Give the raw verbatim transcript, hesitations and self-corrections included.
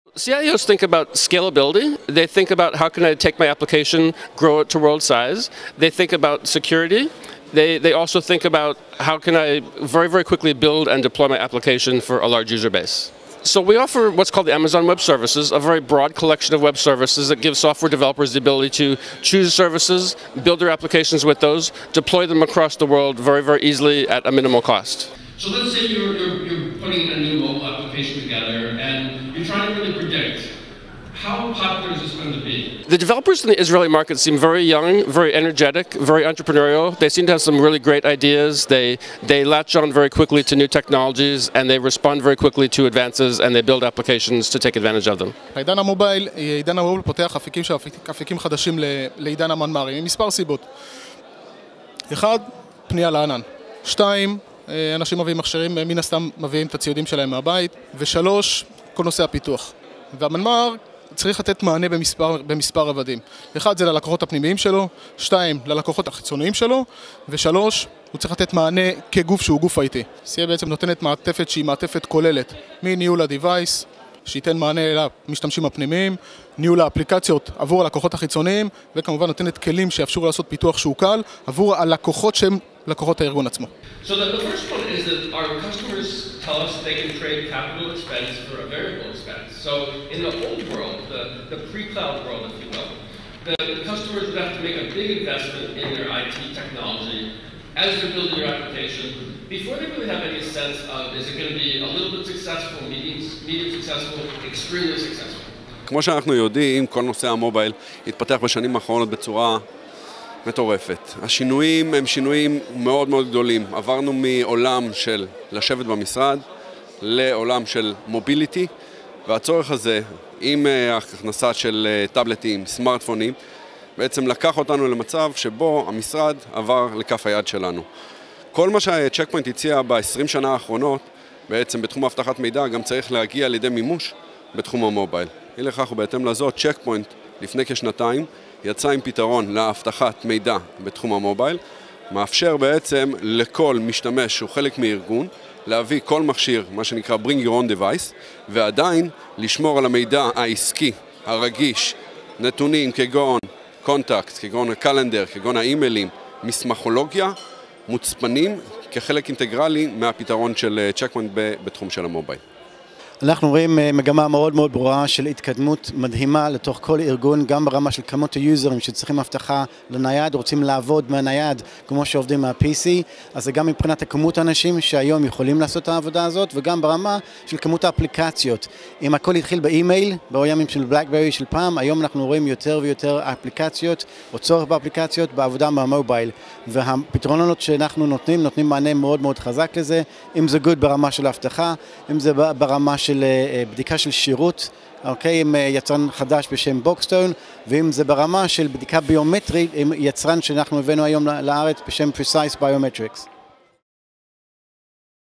C I Os think about scalability. They think about how can I take my application, grow it to world size. They think about security. They, they also think about how can I very, very quickly build and deploy my application for a large user base. So we offer what's called the Amazon Web Services, a very broad collection of web services that gives software developers the ability to choose services, build their applications with those, deploy them across the world very, very easily at a minimal cost. So let's say you're, you're, you're putting a new mobile application together and you're trying to really predict how popular is this going to be? The developers in the Israeli market seem very young, very energetic, very entrepreneurial. They seem to have some really great ideas. They, they latch on very quickly to new technologies and they respond very quickly to advances and they build applications to take advantage of them. עידן המובייל, עידן המובייל פותח אפיקים, אפיקים חדשים לעידן המנמ"רים, מספר סיבות. אחד, פנייה לענן. שתיים, אנשים מביאים מכשירים, מן הסתם מביאים את הציודים שלהם מהבית. ושלוש, כל נושא הפיתוח. והמנמ"ר צריך לתת מענה במספר, במספר רבדים. אחד זה ללקוחות הפנימיים שלו, שתיים ללקוחות החיצוניים שלו, ושלוש הוא צריך לתת מענה כגוף שהוא גוף איי טי. סי איי בעצם נותנת מעטפת שהיא מעטפת כוללת, מניהול הדיווייס, שייתן מענה למשתמשים הפנימיים, ניהול האפליקציות עבור הלקוחות החיצוניים, וכמובן נותנת כלים שיאפשרו לעשות פיתוח שהוא קל עבור הלקוחות שהם לקוחות הארגון עצמו. So the, the first one is that our customers tell us they can trade capital expense for a variable expense. So in the old world, the, the pre-cloud world, if you will, the, the customers would have to make a big investment in their I T technology as they're building their application before they really have any sense of is it going to be a little bit successful, medium, medium successful, extremely successful. כמו שאנחנו יודעים, כל נושא המובייל התפתח בשנים האחרונות בצורה מטורפת. השינויים הם שינויים מאוד מאוד גדולים. עברנו מעולם של לשבת במשרד לעולם של מוביליטי, והצורך הזה, עם ההכנסה של טאבלטים, סמארטפונים, בעצם לקח אותנו למצב שבו המשרד עבר לכף היד שלנו. כל מה שצ'ק פוינט הציע ב-עשרים שנה האחרונות, בעצם בתחום האבטחת מידע, גם צריך להגיע לידי מימוש בתחום המובייל. אי לכך ובהתאם לזאת, צ'ק פוינט לפני כשנתיים יצא עם פתרון לאבטחת מידע בתחום המובייל, מאפשר בעצם לכל משתמש שהוא חלק מארגון, להביא כל מכשיר, מה שנקרא bring your own device, ועדיין לשמור על המידע העסקי, הרגיש, נתונים כגון קונטקט, כגון הקלנדר, כגון האימיילים, מסמכולוגיה, מוצפנים כחלק אינטגרלי מהפתרון של צ'ק פוינט בתחום של המובייל. אנחנו רואים מגמה מאוד מאוד ברורה של התקדמות מדהימה לתוך כל ארגון, גם ברמה של כמות היוזרים שצריכים הבטחה לנייד, רוצים לעבוד מהנייד כמו שעובדים מה-פי סי, אז זה גם מבחינת הכמות האנשים שהיום יכולים לעשות את העבודה הזאת, וגם ברמה של כמות האפליקציות. אם הכל התחיל באימייל, בימים של בלקברי של פעם, היום אנחנו רואים יותר ויותר אפליקציות, או צורך באפליקציות, בעבודה מהמובייל. והפתרונות שאנחנו נותנים, נותנים מענה מאוד מאוד חזק לזה, אם זה גוד ברמה של הבטחה, אם זה ברמה של בדיקה של שירות, אוקיי, עם יצרן חדש בשם בוקסטון, ואם זה ברמה של בדיקה ביומטרית, עם יצרן שאנחנו הבאנו היום לארץ בשם Precise Biometrics.